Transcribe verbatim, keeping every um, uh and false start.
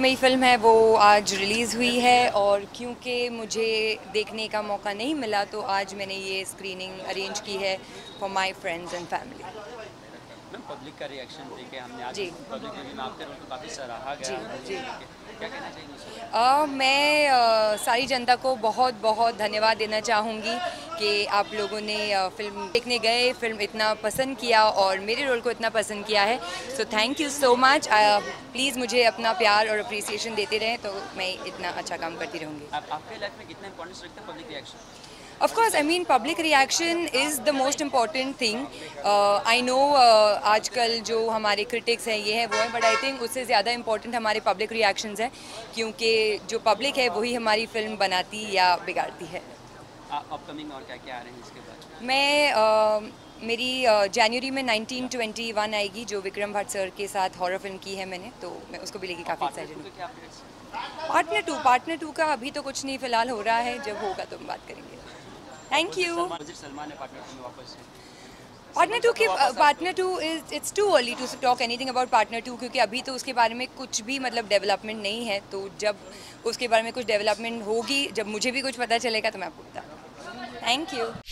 मेरी फ़िल्म है वो आज रिलीज़ हुई है और क्योंकि मुझे देखने का मौका नहीं मिला तो आज मैंने ये स्क्रीनिंग अरेंज की है for my friends and family. Ma'am public का रिएक्शन देखे हमने आज जी पब्लिक में भी आपके रोल को काफ़ी सराहा जी गया जी क्या कहना चाहिए? आ, मैं आ, सारी जनता को बहुत बहुत धन्यवाद देना चाहूँगी कि आप लोगों ने आ, फिल्म देखने गए, फिल्म इतना पसंद किया और मेरे रोल को इतना पसंद किया है। So thank you so much. Please मुझे अपना प्यार और अप्रिसिएशन देते रहें तो मैं इतना अच्छा काम करती रहूँगी। आप आपके लाइफ में कितना इंपॉर्टेंस रखते हैं public reaction? Of course, I mean public reaction is the most important thing. Uh, I know uh, आजकल जो हमारे क्रिटिक्स हैं ये हैं वो हैं, बट आई थिंक उससे ज़्यादा इम्पोर्टेंट हमारे पब्लिक रिएक्शंस हैं क्योंकि जो पब्लिक है वही हमारी फिल्म बनाती या बिगाड़ती है। अपकमिंग और क्या क्या आ रहे हैं इसके बाद? मैं uh, मेरी जनवरी uh, में नाइनटीन ट्वेंटी वन आएगी जो विक्रम भट्ट सर के साथ हॉरर फिल्म की है मैंने, तो मैं उसको भी लेके काफ़ी एक्साइटेड हूँ। पार्टनर टू पार्टनर टू का अभी तो कुछ नहीं फिलहाल हो रहा है, जब होगा तो हम बात करेंगे। Thank you. सलमान ने पार्टनर टू में वापस पार्टनर टू के partner two is it's too early to talk anything about partner two क्योंकि अभी तो उसके बारे में कुछ भी मतलब डेवलपमेंट नहीं है, तो जब उसके बारे में कुछ डेवलपमेंट होगी, जब मुझे भी कुछ पता चलेगा तो मैं आपको बताऊँ। Thank you.